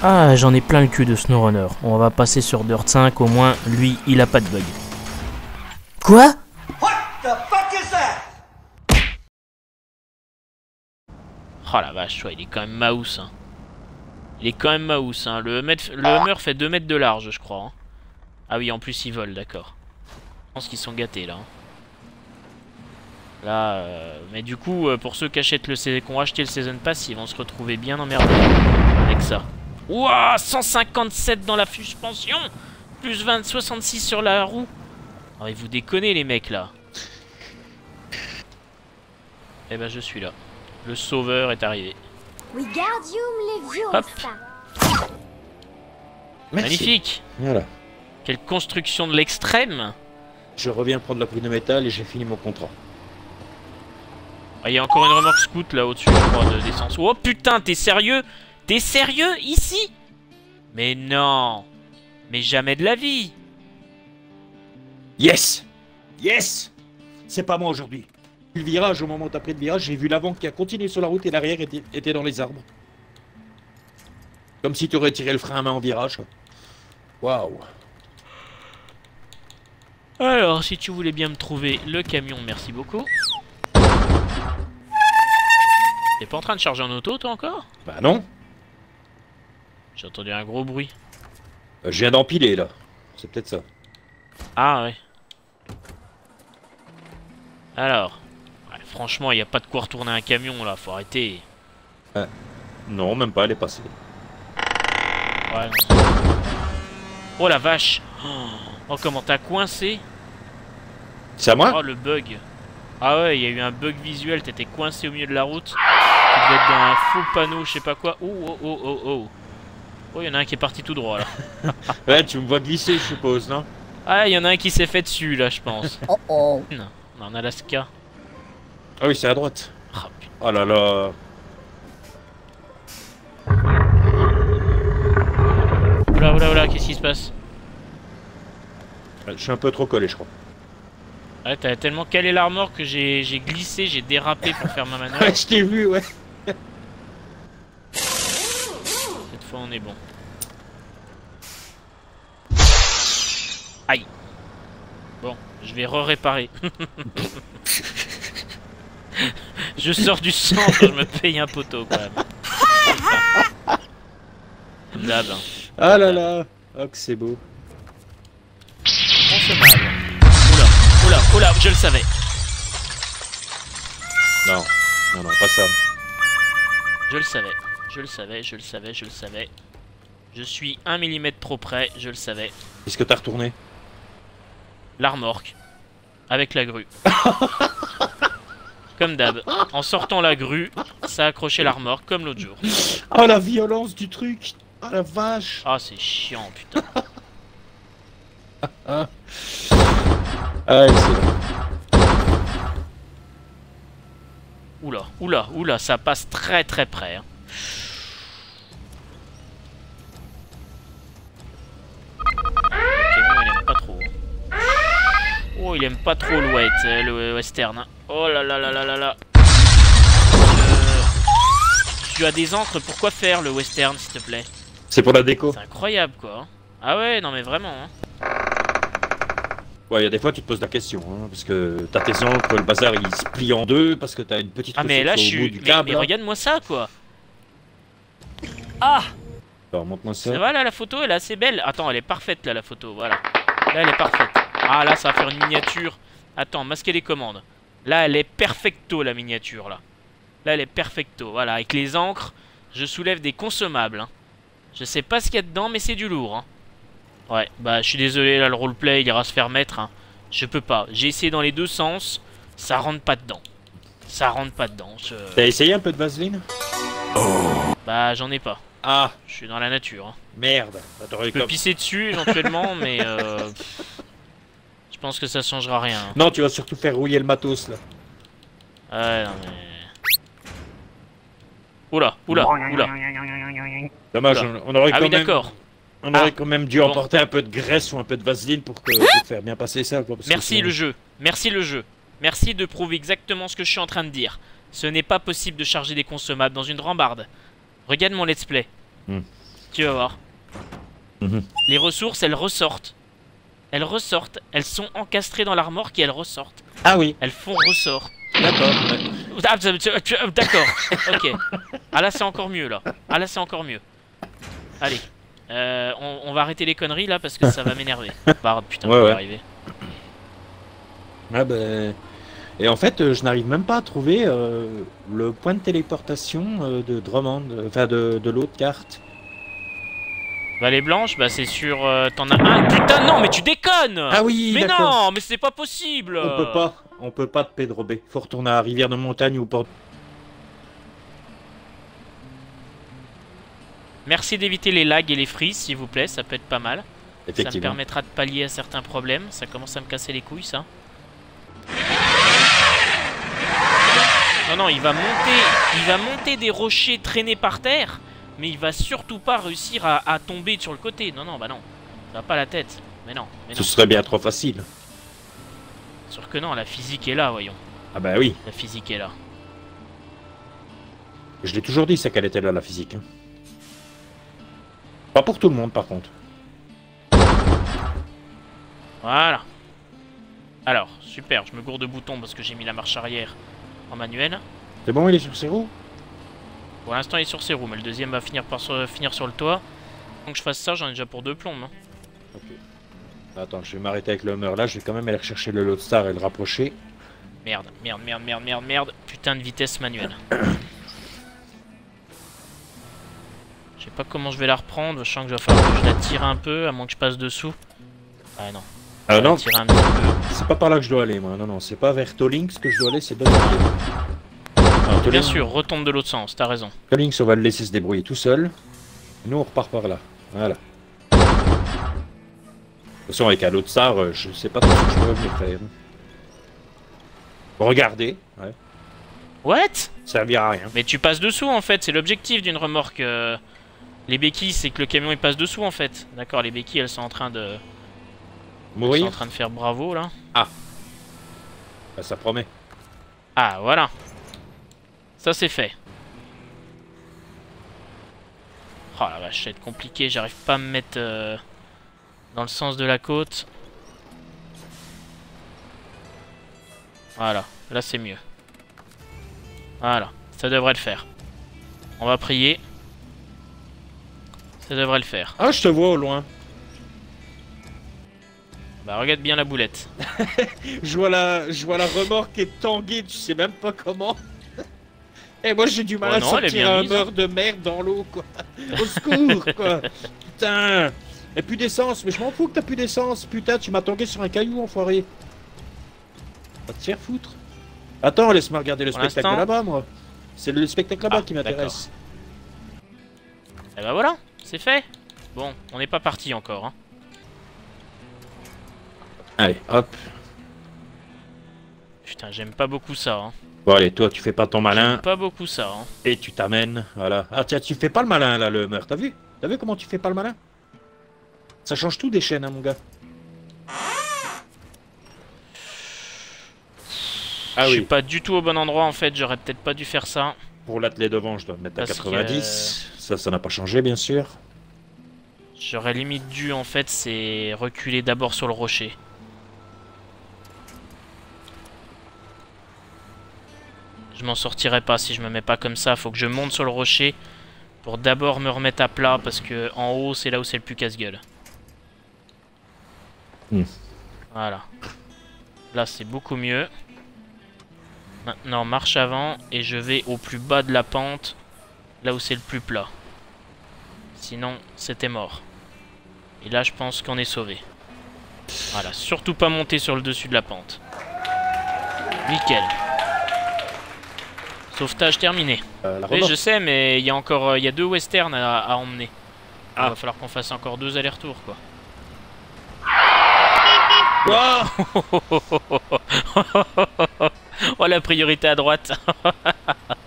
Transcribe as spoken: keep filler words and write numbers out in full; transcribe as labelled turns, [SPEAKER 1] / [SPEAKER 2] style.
[SPEAKER 1] Ah, j'en ai plein le cul de SnowRunner. On va passer sur Dirt cinq, au moins, lui, il a pas de bug. Quoi?
[SPEAKER 2] What the fuck is that?
[SPEAKER 3] Oh la vache, ouais, il est quand même mouse. Hein. Il est quand même mouse. Hein. Le, mètre, le Hummer fait deux mètres de large, je crois. Hein. Ah oui, en plus, il vole, d'accord. Je pense qu'ils sont gâtés, là. Hein. Là, euh... mais du coup, pour ceux qui, achètent le... qui ont acheté le Season Pass, ils vont se retrouver bien emmerdés avec ça. Ouah, cent cinquante-sept dans la suspension, plus vingt, soixante-six sur la roue. Ah, mais vous déconnez les mecs là. Eh ben je suis là. Le sauveur est arrivé. Hop.
[SPEAKER 4] Merci.
[SPEAKER 3] Magnifique.
[SPEAKER 4] Voilà.
[SPEAKER 3] Quelle construction de l'extrême.
[SPEAKER 4] Je reviens prendre la prix de métal et j'ai fini mon contrat.
[SPEAKER 3] Ah, il y a encore une remorque scout là au-dessus, je crois, d'essence. Oh putain, t'es sérieux? T'es sérieux ici? Mais non. Mais jamais de la vie.
[SPEAKER 4] Yes. Yes. C'est pas moi aujourd'hui. Le virage, au moment où t'as pris le virage, j'ai vu l'avant qui a continué sur la route et l'arrière était, était dans les arbres. Comme si tu aurais tiré le frein à main en virage. Waouh.
[SPEAKER 3] Alors, si tu voulais bien me trouver le camion, merci beaucoup. T'es pas en train de charger en auto, toi, encore?
[SPEAKER 4] Bah non.
[SPEAKER 3] J'ai entendu un gros bruit.
[SPEAKER 4] Euh, je viens d'empiler, là. C'est peut-être ça.
[SPEAKER 3] Ah, ouais. Alors. Ouais, franchement, il n'y a pas de quoi retourner un camion, là. Faut arrêter.
[SPEAKER 4] Ouais. Non, même pas, elle est passée.
[SPEAKER 3] Ouais, non. Oh, la vache. Oh, comment t'as coincé?
[SPEAKER 4] C'est à moi?
[SPEAKER 3] Oh, le bug. Ah ouais, il y a eu un bug visuel. T'étais coincé au milieu de la route. Tu devais être dans un faux panneau, je sais pas quoi. Oh, oh, oh, oh, oh. Oh, il y en a un qui est parti tout droit, là.
[SPEAKER 4] Ouais, tu me vois glisser, je suppose, non?
[SPEAKER 3] Ah, il y en a un qui s'est fait dessus, là, je pense.
[SPEAKER 5] Oh oh.
[SPEAKER 3] Non, en Alaska.
[SPEAKER 4] Ah oui, c'est à droite.
[SPEAKER 3] Ah, putain.
[SPEAKER 4] Oh là là.
[SPEAKER 3] Oula, oula, oula, qu'est-ce qui se passe?
[SPEAKER 4] Je suis un peu trop collé, je crois.
[SPEAKER 3] Ouais, t'as tellement calé l'armor que j'ai glissé, j'ai dérapé pour faire ma manœuvre.
[SPEAKER 4] Ouais, je t'ai vu, ouais.
[SPEAKER 3] Cette fois, on est bon. Aïe. Bon, je vais re-réparer. Je sors du centre, je me paye un poteau quand même. Comme d'hab. Hein.
[SPEAKER 4] Ah là là. Oh, que c'est beau.
[SPEAKER 3] Consommable. Oula, oula, oula, je le savais.
[SPEAKER 4] Non, non, non, pas ça.
[SPEAKER 3] Je le savais, je le savais, je le savais, je le savais. Je suis un millimètre trop près, je le savais.
[SPEAKER 4] Qu'est-ce que t'as retourné?
[SPEAKER 3] La remorque. Avec la grue. Comme d'hab. En sortant la grue, ça a accroché la remorque comme l'autre jour.
[SPEAKER 4] Oh la violence du truc. Oh la vache.
[SPEAKER 3] Ah, c'est chiant, putain.
[SPEAKER 4] Ah, ah excellent.
[SPEAKER 3] Oula, oula, oula, ça passe très très près. Hein. Le camion, il aime pas trop. Hein. Oh, il aime pas trop le wet, euh, le western. Hein. Oh là là là là là là. Euh... Tu as des encres, pourquoi faire le western, s'il te plaît?
[SPEAKER 4] C'est pour la déco.
[SPEAKER 3] C'est incroyable, quoi. Hein. Ah ouais, non mais vraiment. Hein.
[SPEAKER 4] Ouais, il y a des fois tu te poses la question, hein, parce que t'as tes encres, le bazar il se plie en deux, parce que t'as une petite
[SPEAKER 3] Ah mais là je
[SPEAKER 4] au bout
[SPEAKER 3] suis...
[SPEAKER 4] du
[SPEAKER 3] Mais,
[SPEAKER 4] câble.
[SPEAKER 3] mais regarde-moi ça, quoi. Ah!
[SPEAKER 4] Alors montre-moi ça.
[SPEAKER 3] Ça va là, la photo elle est assez belle. Attends, elle est parfaite là, la photo, voilà. Là elle est parfaite. Ah là ça va faire une miniature. Attends, masquer les commandes. Là elle est perfecto la miniature là. Là elle est perfecto, voilà. Avec les encres, je soulève des consommables. Hein. Je sais pas ce qu'il y a dedans, mais c'est du lourd. Hein. Ouais, bah je suis désolé, là le roleplay il ira se faire mettre. Hein. Je peux pas. J'ai essayé dans les deux sens, ça rentre pas dedans. Ça rentre pas dedans. Je...
[SPEAKER 4] T'as essayé un peu de vaseline?
[SPEAKER 3] Bah j'en ai pas.
[SPEAKER 4] Ah,
[SPEAKER 3] Je suis dans la nature. Hein.
[SPEAKER 4] merde. Bah,
[SPEAKER 3] Je peux
[SPEAKER 4] comme...
[SPEAKER 3] pisser dessus éventuellement, mais euh, je pense que ça changera rien. Hein.
[SPEAKER 4] Non, tu vas surtout faire rouiller le matos là.
[SPEAKER 3] Ouais, non mais... Oula, oula, oula.
[SPEAKER 4] Dommage,
[SPEAKER 3] Oula.
[SPEAKER 4] on, on aurait
[SPEAKER 3] Ah
[SPEAKER 4] quand
[SPEAKER 3] oui,
[SPEAKER 4] même...
[SPEAKER 3] d'accord.
[SPEAKER 4] On aurait
[SPEAKER 3] Ah.
[SPEAKER 4] quand même dû
[SPEAKER 3] Bon.
[SPEAKER 4] emporter un peu de graisse ou un peu de vaseline pour, que, pour faire bien passer ça. Quoi, parce que
[SPEAKER 3] Merci
[SPEAKER 4] sinon-
[SPEAKER 3] le jeu. Merci le jeu. Merci de prouver exactement ce que je suis en train de dire. Ce n'est pas possible de charger des consommables dans une rambarde. Regarde mon let's play.
[SPEAKER 4] Hmm.
[SPEAKER 3] Tu vas voir.
[SPEAKER 4] Mhm.
[SPEAKER 3] Les ressources, elles ressortent. Elles ressortent. Elles sont encastrées dans la remorque et elles ressortent.
[SPEAKER 4] Ah oui,
[SPEAKER 3] Elles font ressort.
[SPEAKER 4] d'accord.
[SPEAKER 3] Ah, tu- tu- tu- D'accord. Ok. Ah là, c'est encore mieux, là. Ah là, c'est encore mieux. Allez. Euh, on, on va arrêter les conneries, là, parce que ça va m'énerver. Bah, putain,
[SPEAKER 4] Ouais,
[SPEAKER 3] on va y
[SPEAKER 4] ouais.
[SPEAKER 3] arriver.
[SPEAKER 4] Ah ben... Et en fait, euh, je n'arrive même pas à trouver euh, le point de téléportation euh, de Drummond, euh, enfin de, de l'autre carte.
[SPEAKER 3] Vallée Blanche, bah c'est sur... euh, T'en as un... Putain, non, mais tu déconnes.
[SPEAKER 4] Ah oui,
[SPEAKER 3] Mais
[SPEAKER 4] d'accord.
[SPEAKER 3] non, mais c'est pas possible.
[SPEAKER 4] On peut pas, on peut pas te pédrober. Faut retourner à Rivière de Montagne ou Port.
[SPEAKER 3] Merci d'éviter les lags et les freezes, s'il vous plaît, ça peut être pas mal. Ça me
[SPEAKER 4] Effectivement.
[SPEAKER 3] permettra de pallier à certains problèmes. Ça commence à me casser les couilles, ça. Non, non, il va monter, il va monter des rochers traînés par terre, mais il va surtout pas réussir à, à tomber sur le côté. Non, non, bah non. Ça va pas la tête. Mais non, mais non.
[SPEAKER 4] Ce serait bien trop facile.
[SPEAKER 3] Sûr que non, la physique est là, voyons.
[SPEAKER 4] Ah bah oui,
[SPEAKER 3] La physique est là.
[SPEAKER 4] je l'ai toujours dit, ça qu'elle était là, la physique. hein. Pas pour tout le monde, par contre.
[SPEAKER 3] Voilà. Alors, super, je me gourde de boutons parce que j'ai mis la marche arrière en manuel.
[SPEAKER 4] C'est bon, il est sur ses roues?
[SPEAKER 3] Pour l'instant, il est sur ses roues, mais le deuxième va finir par se- finir sur le toit. Donc je fasse ça, j'en ai déjà pour deux plombes. Hein.
[SPEAKER 4] Ok. Attends, je vais m'arrêter avec le Hummer là, je vais quand même aller rechercher le Lodestar et le rapprocher.
[SPEAKER 3] Merde, merde, merde, merde, merde, merde. Putain de vitesse manuelle. Je sais pas comment je vais la reprendre, je sens que je vais falloir que je la tire un peu, à moins que je passe dessous. Ah non.
[SPEAKER 4] Ah
[SPEAKER 3] Je vais
[SPEAKER 4] non,
[SPEAKER 3] la tirer un petit peu.
[SPEAKER 4] c'est pas par là que je dois aller, moi. Non, non, c'est pas vers Tolinx que je dois aller, c'est de l'autre côté. Ah,
[SPEAKER 3] Bien
[SPEAKER 4] Tolinx-
[SPEAKER 3] sûr, retombe de l'autre sens, t'as raison.
[SPEAKER 4] Tolinx, on va le laisser se débrouiller tout seul. Nous, on repart par là. Voilà. De toute façon, avec un Lodestar, euh, je sais pas trop ce que je peux venir faire. Regardez, ouais.
[SPEAKER 3] What?
[SPEAKER 4] Ça servira à rien.
[SPEAKER 3] Mais tu passes dessous en fait, c'est l'objectif d'une remorque. euh, Les béquilles, c'est que le camion il passe dessous en fait. D'accord, les béquilles elles sont en train de. Elles sont en
[SPEAKER 4] Mourir,
[SPEAKER 3] train de faire bravo là.
[SPEAKER 4] bah, ça promet.
[SPEAKER 3] Ah voilà. Ça c'est fait. Oh la vache, ça va être compliqué, j'arrive pas à me mettre euh, dans le sens de la côte. Voilà, là c'est mieux. Voilà, ça devrait le faire. On va prier. Ça devrait le faire.
[SPEAKER 4] Ah, je te vois au loin.
[SPEAKER 3] Bah regarde bien la boulette.
[SPEAKER 4] Je vois la, je vois la remorque est tanguée, tu sais même pas comment. Et moi j'ai du mal
[SPEAKER 3] Oh
[SPEAKER 4] à
[SPEAKER 3] non, elle est
[SPEAKER 4] sortir
[SPEAKER 3] bien
[SPEAKER 4] un
[SPEAKER 3] mise.
[SPEAKER 4] beurre de merde dans l'eau, quoi. Au secours, quoi. Putain. Et plus d'essence, mais je m'en fous que t'as plus d'essence. Putain, tu m'as tangué sur un caillou, enfoiré. Va te faire foutre. Attends, laisse-moi regarder le
[SPEAKER 3] Pour
[SPEAKER 4] spectacle
[SPEAKER 3] l'instant-
[SPEAKER 4] là-bas, moi. C'est le spectacle là-bas
[SPEAKER 3] Ah,
[SPEAKER 4] qui m'intéresse.
[SPEAKER 3] Et bah voilà, c'est fait. Bon, on n'est pas parti encore. Hein.
[SPEAKER 4] Allez, hop.
[SPEAKER 3] Putain, j'aime pas beaucoup ça. Hein.
[SPEAKER 4] Bon, allez, toi, tu fais pas ton malin
[SPEAKER 3] J'aime pas beaucoup ça. Hein.
[SPEAKER 4] et tu t'amènes. Voilà. Ah, tiens, tu fais pas le malin, là, le meurtre. T'as vu? T'as vu comment tu fais pas le malin? Ça change tout des chaînes, hein, mon gars. Ah
[SPEAKER 3] je suis
[SPEAKER 4] oui.
[SPEAKER 3] pas du tout au bon endroit en fait, j'aurais peut-être pas dû faire ça.
[SPEAKER 4] Pour l'attelé devant, je dois me mettre à
[SPEAKER 3] Parce que,
[SPEAKER 4] quatre-vingt-dix. Ça, ça n'a pas changé, bien sûr.
[SPEAKER 3] J'aurais limite dû en fait, c'est reculer d'abord sur le rocher. Je m'en sortirai pas si je me mets pas comme ça, faut que je monte sur le rocher pour d'abord me remettre à plat parce que en haut c'est là où c'est le plus casse-gueule.
[SPEAKER 4] Hmm.
[SPEAKER 3] Voilà. Là c'est beaucoup mieux. Maintenant marche avant et je vais au plus bas de la pente, là où c'est le plus plat. Sinon c'était mort. Et là je pense qu'on est sauvé. Voilà, surtout pas monter sur le dessus de la pente. Nickel. Sauvetage terminé.
[SPEAKER 4] Euh, la
[SPEAKER 3] Oui,
[SPEAKER 4] remorque.
[SPEAKER 3] je sais, mais il y a encore euh, il y a deux westerns à, à emmener.
[SPEAKER 4] Ah.
[SPEAKER 3] Il va falloir qu'on fasse encore deux allers-retours, quoi.
[SPEAKER 4] Wow.
[SPEAKER 3] Oh, la priorité à droite.